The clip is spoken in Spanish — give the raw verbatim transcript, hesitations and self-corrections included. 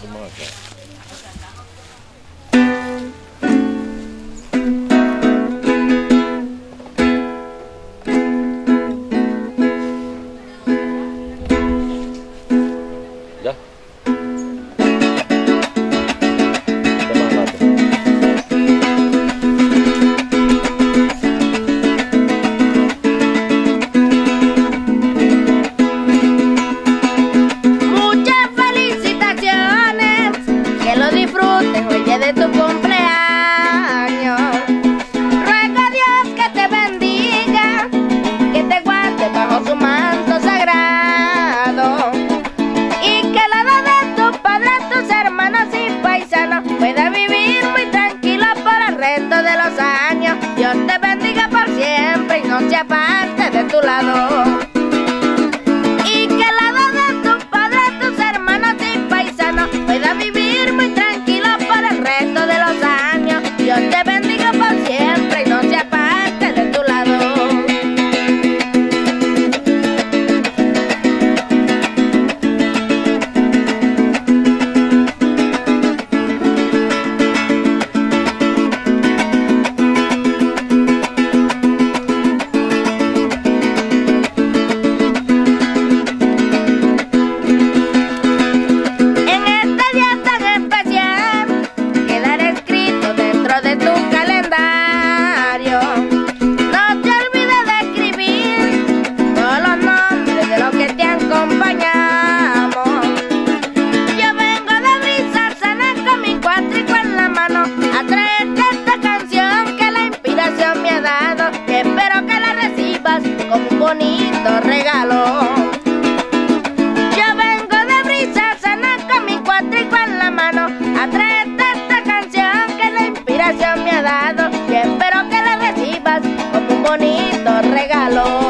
pusimos acá. Ya. De tu cumpleaños, ruego a Dios que te bendiga, que te guarde bajo su manto sagrado, y que al lado de tus padres, tus hermanos y paisanos pueda vivir muy tranquilo por el resto de los años. Dios te bendiga por siempre y no se aparte de tu lado. Y que al lado de tus padres, tus hermanos y paisanos pueda vivir muy tranquilo el resto de los años. Dios te bendiga por siempre y no se aparte de tu lado. De tu calendario, no te olvides de escribir todos los nombres de los que te acompañamos. Yo vengo de brisar sana con mi cuatrico en la mano a traerte esta canción que la inspiración me ha dado, y espero que la recibas como un bonito regalo. Yo vengo de brisar sana con mi cuatrico en la mano a traerte esta canción que la inspiración me ha dado, y espero que la recibas como un bonito regalo.